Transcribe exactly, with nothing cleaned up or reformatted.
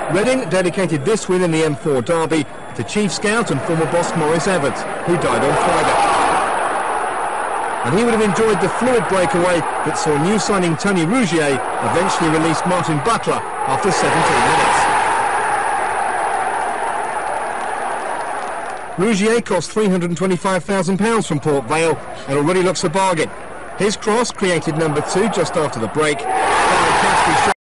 Reading dedicated this win in the M four derby to chief scout and former boss Maurice Evans, who died on Friday. And he would have enjoyed the fluid breakaway that saw new signing Tony Rougier eventually release Martin Butler after seventeen minutes. Rougier cost three hundred and twenty-five thousand pounds from Port Vale and already looks a bargain. His cross created number two just after the break.